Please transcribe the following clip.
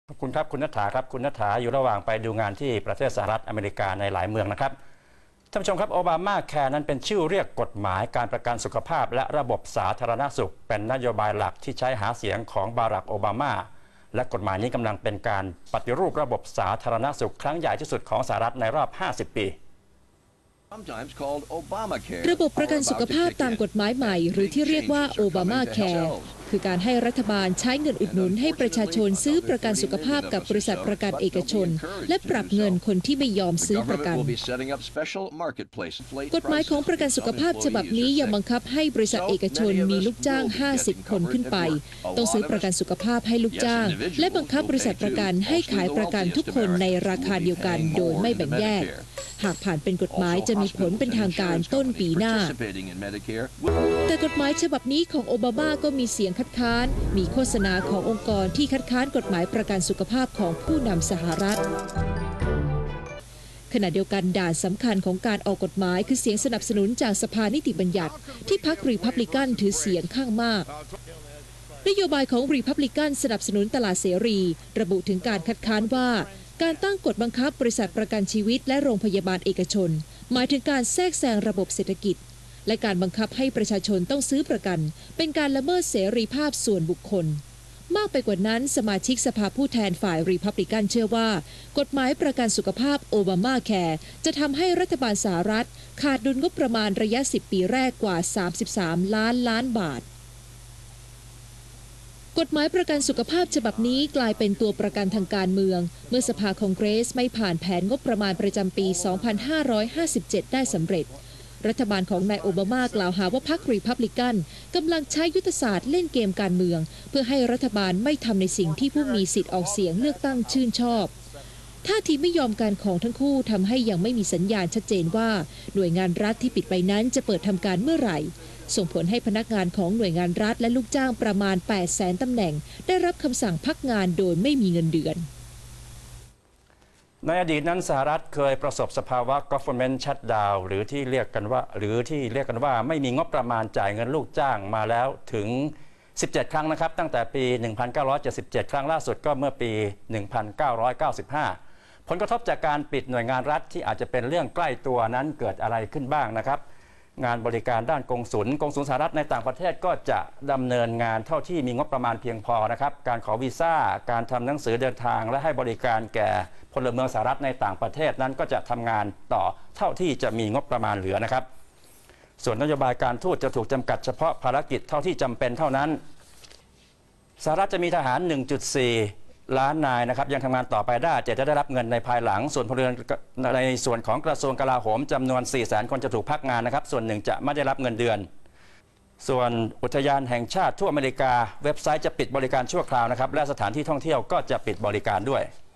ขอบคุณครับคุณณัฐฐาครับคุณณัฐฐาอยู่ระหว่างไปดูงานที่ประเทศสหรัฐอเมริกาในหลายเมืองนะครับท่านผู้ชมครับโอบามาแคร์นั้นเป็นชื่อเรียกกฎหมายการประกันสุขภาพและระบบสาธารณสุขเป็นนโยบายหลักที่ใช้หาเสียงของบารักโอบามาและกฎหมายนี้กำลังเป็นการปฏิรูประบบสาธารณสุขครั้งใหญ่ที่สุดของสหรัฐในรอบ 50 ปีระบบประกันสุขภาพตามกฎหมายใหม่หรือที่เรียกว่าโอบามาแคร์คือการให้รัฐบาลใช้เงินอุดหนุนให้ประชาชนซื้อประกันสุขภาพกับบริษัทประกันเอกชนและปรับเงินคนที่ไม่ยอมซื้อประกันกฎหมายของประกันสุขภาพฉบับนี้ยังบังคับให้บริษัทเอกชนมีลูกจ้าง50 คนขึ้นไปต้องซื้อประกันสุขภาพให้ลูกจ้างและบังคับบริษัทประกันให้ขายประกันทุกคนในราคาเดียวกันโดยไม่แบ่งแยกหากผ่านเป็นกฎหมายจะมีผลเป็นทางการต้นปีหน้าแต่กฎหมายฉบับนี้ของโอบามาก็มีเสียงคัดค้านมีโฆษณาขององค์กรที่คัดค้านกฎหมายประกันสุขภาพของผู้นำสหรัฐขณะเดียวกันด่านสำคัญของการออกกฎหมายคือเสียงสนับสนุนจากสภานิติบัญญัติที่พรรครีพับลิกันถือเสียงข้างมากนโยบายของรีพับลิกันสนับสนุนตลาดเสรีระบุถึงการคัดค้านว่าการตั้งกฎบังคับบริษัทประกันชีวิตและโรงพยาบาลเอกชนหมายถึงการแทรกแซงระบบเศรษฐกิจและการบังคับให้ประชาชนต้องซื้อประกันเป็นการละเมิดเสรีภาพส่วนบุคคลมากไปกว่านั้นสมาชิกสภาผู้แทนฝ่ายรีพับลิกันเชื่อว่ากฎหมายประกันสุขภาพโอบามาแคร์จะทำให้รัฐบาลสหรัฐขาดดุลงบประมาณระยะ10 ปีแรกกว่า33 ล้านบาทกฎหมายประกันสุขภาพฉบับนี้กลายเป็นตัวประกันทางการเมืองเมื่อสภาคองเกรสไม่ผ่านแผนงบประมาณประจำปี 2557 ได้สำเร็จรัฐบาลของนายโอบามากล่าวหาว่าพรรครีพับลิกันกำลังใช้ยุทธศาสตร์เล่นเกมการเมืองเพื่อให้รัฐบาลไม่ทำในสิ่งที่ผู้มีสิทธิ์ออกเสียงเลือกตั้งชื่นชอบท่าทีไม่ยอมกันของทั้งคู่ทำให้ยังไม่มีสัญญาณชัดเจนว่าหน่วยงานรัฐที่ปิดไปนั้นจะเปิดทำการเมื่อไหร่ส่งผลให้พนักงานของหน่วยงานรัฐและลูกจ้างประมาณ 800,000 ตำแหน่งได้รับคำสั่งพักงานโดยไม่มีเงินเดือนในอดีตนั้นสหรัฐเคยประสบสภาวะ government shutdown หรือที่เรียกกันว่าไม่มีงบประมาณจ่ายเงินลูกจ้างมาแล้วถึง17 ครั้งนะครับตั้งแต่ปี 1977 ครั้งล่าสุดก็เมื่อปี 1995 ผลกระทบจากการปิดหน่วยงานรัฐที่อาจจะเป็นเรื่องใกล้ตัวนั้นเกิดอะไรขึ้นบ้างนะครับงานบริการด้านกงสุลสหรัฐในต่างประเทศก็จะดำเนินงานเท่าที่มีงบประมาณเพียงพอนะครับการขอวีซ่าการทำหนังสือเดินทางและให้บริการแก่พลเมืองสหรัฐในต่างประเทศนั้นก็จะทำงานต่อเท่าที่จะมีงบประมาณเหลือนะครับส่วนนโยบายการทูตจะถูกจำกัดเฉพาะภารกิจเท่าที่จำเป็นเท่านั้นสหรัฐจะมีทหาร 1.4 ล้านนายนะครับยังทำงานต่อไปได้จะได้รับเงินในภายหลังส่วนพลเรือนในส่วนของกระทรวงกลาโหมจำนวน 400,000 คนจะถูกพักงานนะครับส่วนหนึ่งจะไม่ได้รับเงินเดือนส่วนอุทยานแห่งชาติทั่วอเมริกาเว็บไซต์จะปิดบริการชั่วคราวนะครับและสถานที่ท่องเที่ยวก็จะปิดบริการด้วย